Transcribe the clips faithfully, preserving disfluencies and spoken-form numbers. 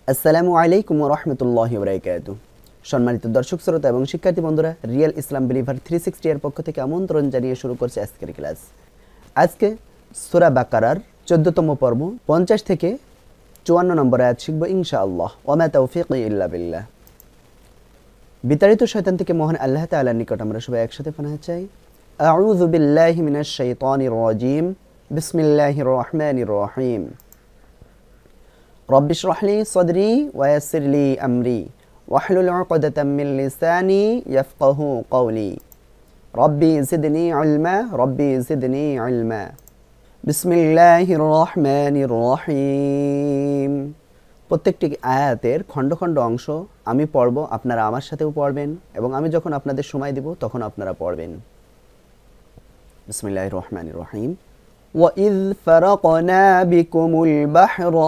আসসালামু আলাইকুম ওয়া রাহমাতুল্লাহি ওয়া বারাকাতুহু। সম্মানিত দর্শক শ্রোতা এবং শিক্ষার্থী বন্ধুরা, রিয়েল ইসলাম বিলিভার থ্রি সিক্সটি এর পক্ষ থেকে আমন্ত্রণ জানিয়ে শুরু করছে আজকের ক্লাস। আজকে সূরা বাকারার চোদ্দতম পর্ব পঞ্চাশ থেকে চুয়ান্ন নম্বর আয়াত শিখব ইনশাআল্লাহ। ওয়া মা তাওফীকি ইল্লা বিল্লাহ। বিতাড়িত শয়তান থেকে মহান আল্লাহ তাআলার নিকট আমরা সবাই একসাথে পানাহ চাই। আউযু বিল্লাহি মিনাশ শাইতানির রাজীম। বিসমিল্লাহির রহমানির রহিম। রব্বি ইশরাহ লি সাদরি ওয়া ইয়াসসির লি আমরি ওয়াহলুল উকদাতাম মিন লিসানি ইয়াফকাহু কওলি রব্বি জিদনি ইলমা রব্বি জিদনি ইলমা। বিসমিল্লাহির রহমানির রহিম। প্রত্যেকটি আয়াতের খণ্ড খণ্ড অংশ আমি পড়ব, আপনারা আমার সাথেও পড়বেন এবং আমি যখন আপনাদের সময় দেব তখন আপনারা পড়বেন। বিসমিল্লাহির রহমানির রহিম। ওয়া ইয ফারাকনা বিকুমুল বাহরা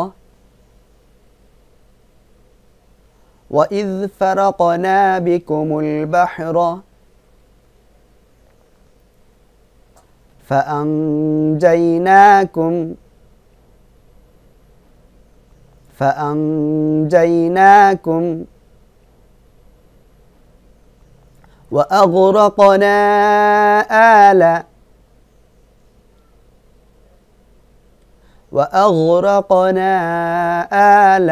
وَإِذْ فَرَقْنَا بِكُمُ الْبَحْرَ فَأَنْجَيْنَاكُمْ فَأَنْجَيْنَاكُمْ وَأَغْرَقْنَا آلَ وَأَغْرَقْنَا آلَ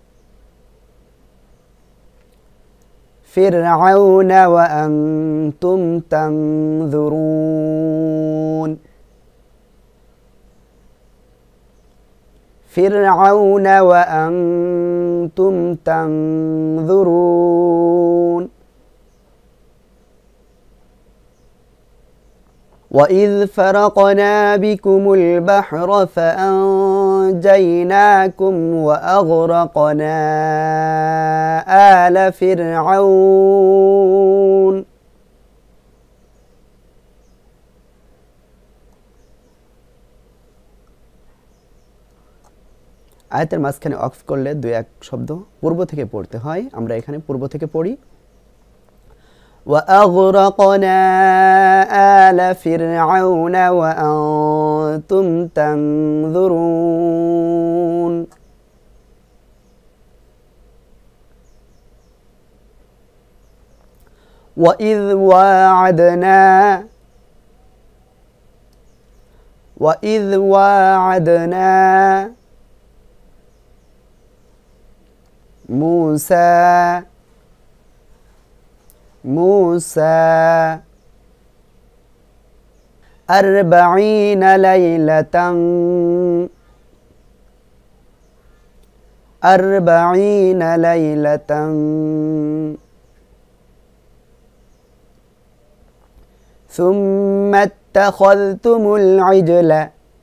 فرعون وأنتم تنظرون فرعون وأنتم تنظرون وإذ فرقنا بكم البحر فأنجيناكم وأغرقنا آل فرعون আয়াতের মাঝখানে অক্ফ করলে দুই এক শব্দ পূর্ব থেকে পড়তে হয়, আমরা এখানে পূর্ব থেকে পড়ি। وأغرقنا آل فرعون وأنتم تنظرون وإذ واعدنا وإذ واعدنا موسى موسى أربعين ليلة أربعين ليلة ثم اتخذتم العجل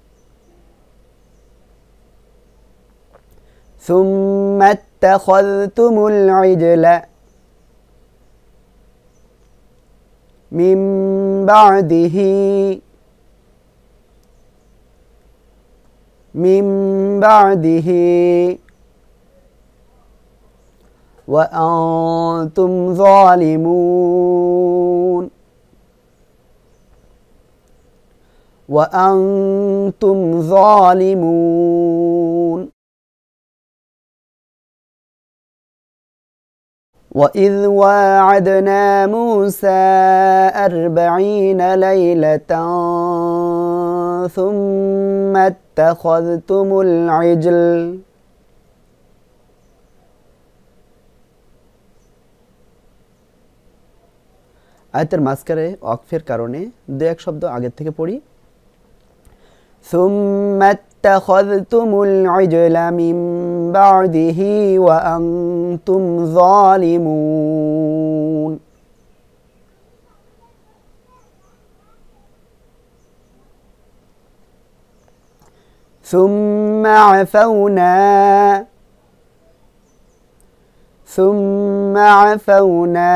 ثم اتخذتم العجل من بعده من بعده وأنتم ظالمون وأنتم ظالمون وإذ واعدنا موسى أربعين ليلة ثم اتخذتم العجل আয়াতের মাঝখানে ওয়াকফের কারণে দুই এক শব্দ আগের থেকে পড়ি। ثم اتخذتم العجل من بعده وأنتم ظالمون ثم عفونا ثم عفونا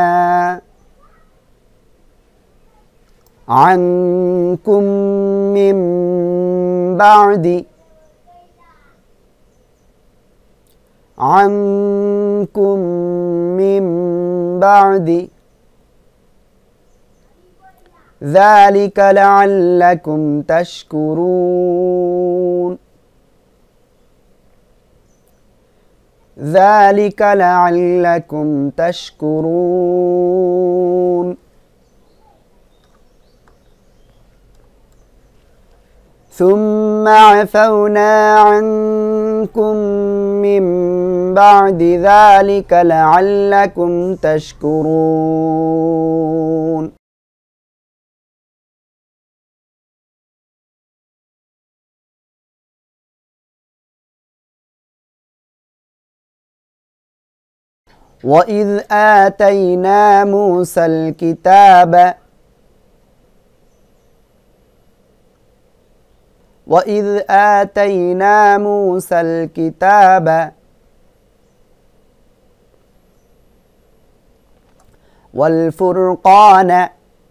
عنكم من بعد عنكم من بعد ذلك لعلكم تشكرون ذلك لعلكم تشكرون ثم عفونا عنكم من بعد ذلك لعلكم تشكرون وإذ آتينا موسى الكتاب وإذ آتينا موسى الكتاب والفرقان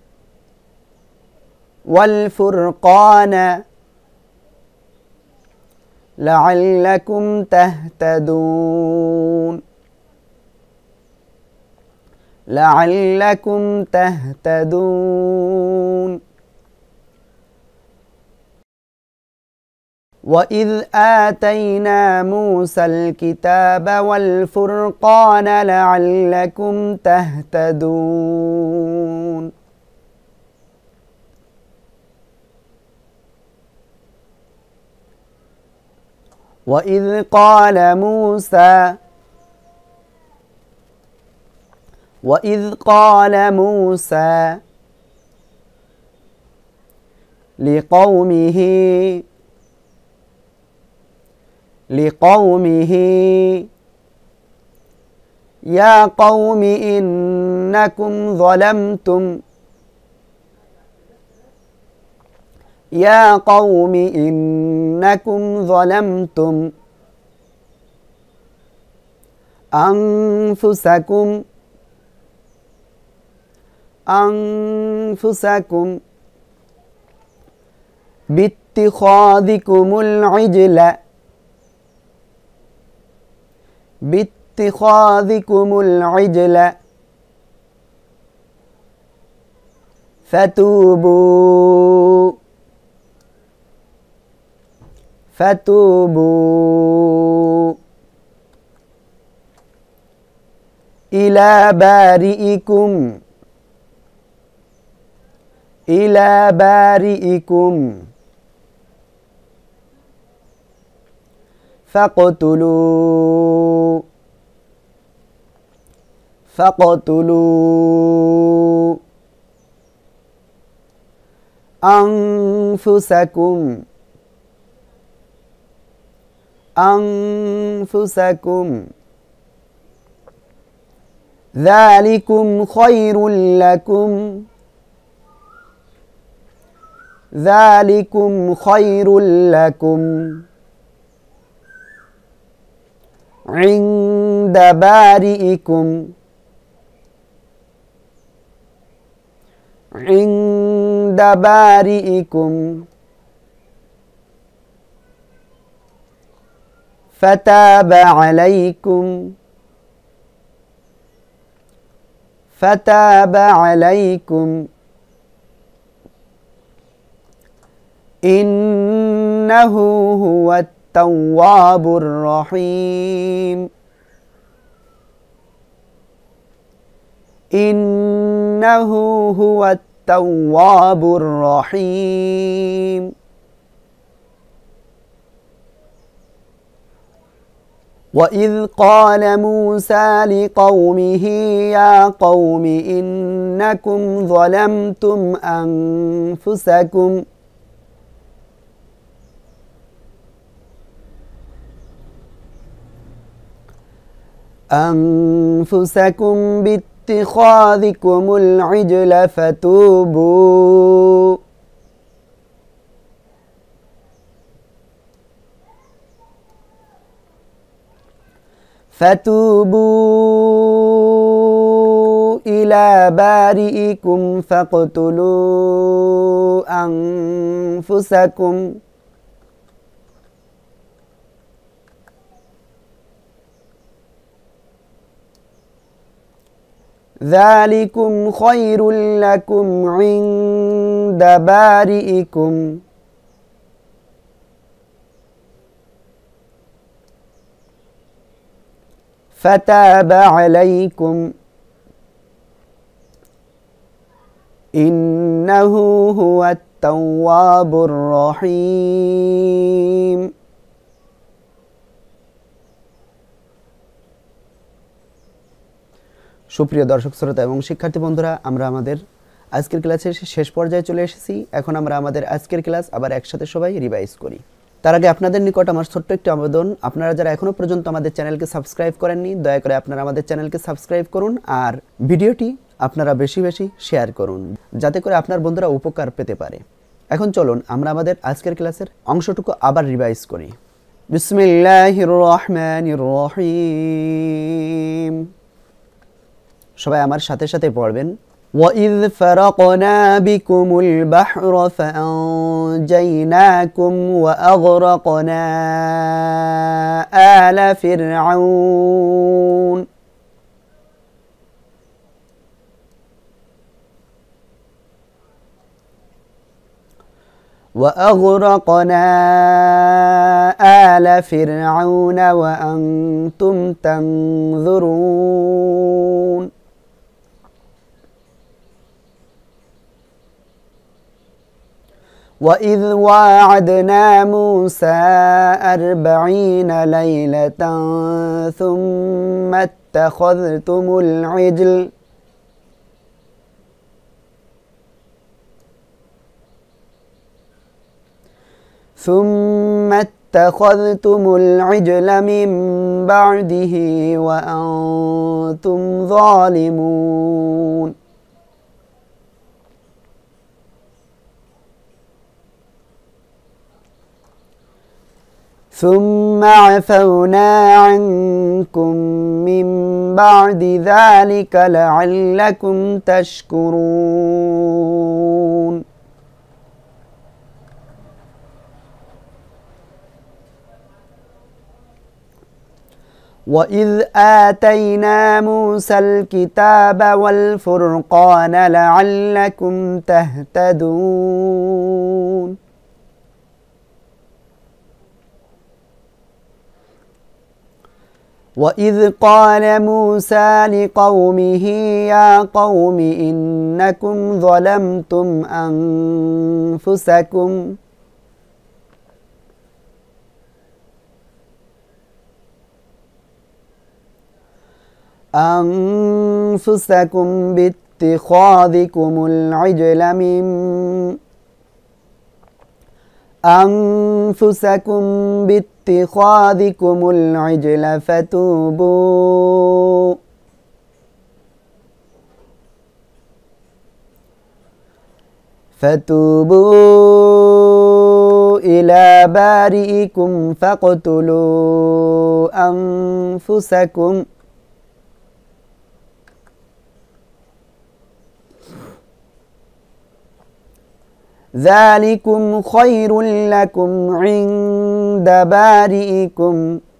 والفرقان لعلكم تهتدون لعلكم تهتدون وإذ آتينا موسى الكتاب والفرقان لعلكم تهتدون وإذ قال موسى وإذ قال موسى لقومه لقومه يا قوم إنكم ظلمتم يا قوم إنكم ظلمتم أنفسكم أنفسكم باتخاذكم العجل باتخاذكم العجل فتوبوا فتوبوا إلى بارئكم إلى بارئكم فاقتلوا فاقتلوا أنفسكم أنفسكم ذلكم خير لكم ذلكم خير لكم عند بارئكم عند بارئكم فتاب عليكم فتاب عليكم إنه هو التواب الرحيم إنه هو التواب الرحيم وإذ قال موسى لقومه يا قوم إنكم ظلمتم أنفسكم أنفسكم باتخاذكم العجل فتوبوا فتوبوا إلى بارئكم فاقتلوا أنفسكم ذلكم خير لكم عند بارئكم فتاب عليكم إنه هو التواب الرحيم। সুপ্রিয় দর্শক শ্রোতা এবং শিক্ষার্থী বন্ধুরা, আমরা আমাদের আজকের ক্লাসের শেষ পর্যায়ে চলে এসেছি। এখন আমরা আমাদের আজকের ক্লাস আবার একসাথে সবাই রিভাইজ করি। তার আগে আপনাদের নিকট আমার ছোট্ট একটি আবেদন, আপনারা যারা এখনও পর্যন্ত আমাদের চ্যানেলকে সাবস্ক্রাইব করেননি, দয়া করে আপনারা আমাদের চ্যানেলকে সাবস্ক্রাইব করুন আর ভিডিওটি আপনারা বেশি বেশি শেয়ার করুন, যাতে করে আপনার বন্ধুরা উপকার পেতে পারে। এখন চলুন আমরা আমাদের আজকের ক্লাসের অংশটুকু আবার রিভাইজ করি। বিসমিল্লাহির রহমানির রহিম। সবাই আমার সাথে সাথে পড়বেন। وَإِذْ فَرَقْنَا بِكُمُ الْبَحْرَ فَأَنْجَيْنَاكُمْ وَأَغْرَقْنَا آلَ فِرْعَوْنَ وَأَغْرَقْنَا آلَ فِرْعَوْنَ وَأَنْتُمْ تَنْظُرُونَ وَإِذْ وَاعَدْنَا مُوسَى أَرْبَعِينَ لَيْلَةً ثُمَّ اتَّخَذْتُمُ الْعِجْلَ ثُمَّ اتَّخَذْتُمُ الْعِجْلَ مِنْ بَعْدِهِ وَأَنْتُمْ ظَالِمُونَ ثم عفونا عنكم من بعد ذلك لعلكم تشكرون وإذ آتينا موسى الكتاب والفرقان لعلكم تهتدون وَإِذْ قَالَ مُوسَى لِقَوْمِهِ يَا قَوْمِ إِنَّكُمْ ظَلَمْتُمْ أَنفُسَكُمْ أَنفُسَكُمْ بِاتِّخَاذِكُمُ الْعِجْلَ مِنْ أنفسكم باتخاذكم العجل فتوبوا فتوبوا إلى بارئكم فاقتلوا أنفسكم ذلكم خير لكم عند بارئكم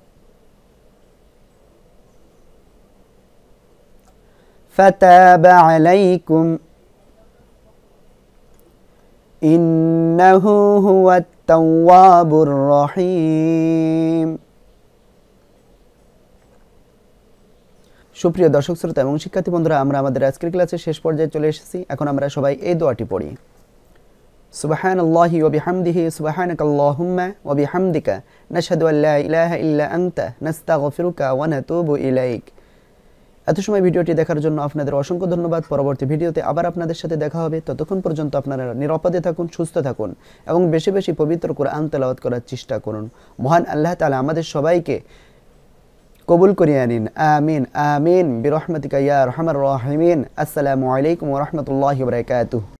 فتاب عليكم إنه هو التواب الرحيم। সুপ্রিয় দর্শক শ্রোতা এবং শিক্ষার্থী বন্ধুরা, আমরা আমাদের আজকের ক্লাসের শেষ পর্যায়ে চলে এসেছি। এখন আমরা সবাই এই দোয়াটি পড়ি। সুবহানাল্লাহি ওয়া বিহামদিহি সুবহানাকাল্লাহুম্মা ওয়া বিহামদিকা নাশহাদু আল লা ইলাহা ইল্লা আনতা নাস্তাগফিরুকা ওয়া নাতুবু ইলাইক। এত সময় ভিডিওটি দেখার জন্য আপনাদের অসংখ্য ধন্যবাদ। পরবর্তী ভিডিওতে আবার আপনাদের সাথে দেখা হবে। ততক্ষণ পর্যন্ত আপনারা নিরাপদে থাকুন, সুস্থ থাকুন এবং বেশি বেশি পবিত্র কোরআন তেলাওয়াত করার চেষ্টা করুন। মহান আল্লাহ তাআলা আমাদের সবাইকে কবুল করিয়ে নিন। আমিন আমিন বিরহমাতিকা ইয়া আরহামার রাহিমিন। আসসালামু আলাইকুম ওয়া রাহমাতুল্লাহি ওয়া বারাকাতুহু।